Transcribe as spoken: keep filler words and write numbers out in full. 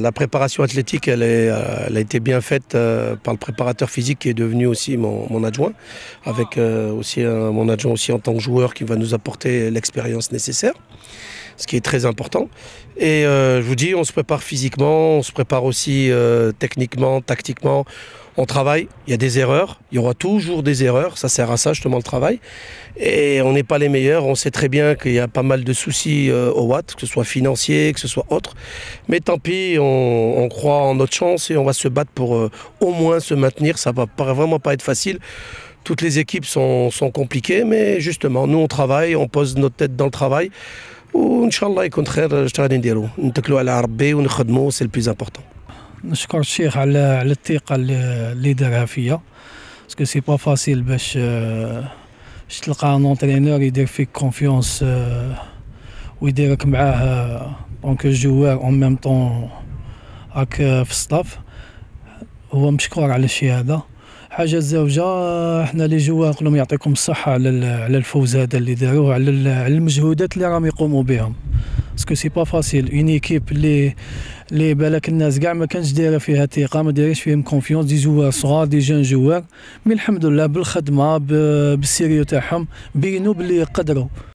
La préparation athlétique, elle, est, euh, elle a été bien faite euh, par le préparateur physique qui est devenu aussi mon, mon adjoint, avec euh, aussi un, mon adjoint aussi en tant que joueur qui va nous apporter l'expérience nécessaire, ce qui est très important. Et euh, je vous dis, on se prépare physiquement, on se prépare aussi euh, techniquement, tactiquement. On travaille, il y a des erreurs, il y aura toujours des erreurs, ça sert à ça justement le travail. Et on n'est pas les meilleurs, on sait très bien qu'il y a pas mal de soucis euh, au Watt, que ce soit financier, que ce soit autre. Mais tant pis, on, on croit en notre chance et on va se battre pour euh, au moins se maintenir. Ça va pas, vraiment pas être facile. Toutes les équipes sont, sont compliquées, mais justement, nous on travaille, on pose notre tête dans le travail. وإن شاء الله يكون خير اش غادي نديرو نتكلوا على ربي ونخدموا سي البليز امبورطون. نشكر الشيخ على على الثقة اللي دارها فيا باسكو سي با فاسيل باش باش تلقى ان اونترينور يدير فيك كونفيونس ويديرك معاه دونك جوار اون ميم طون راك في الصطاف. هو مشكور على الشيء هذا. حاجه الزوجه احنا لي جوار نقول لهم يعطيكم الصحه على على الفوز هذا اللي داروه على على المجهودات اللي راهم يقوموا بهم باسكو سي با فاسيل اون ايكيب اللي اللي بالك الناس كاع ما كانش دايره فيها ثقه ما دايرش فيهم كونفيونس دي جوار صغار دي جون جوار مي الحمد لله بالخدمه بالسيريو تاعهم بينوا باللي يقدروا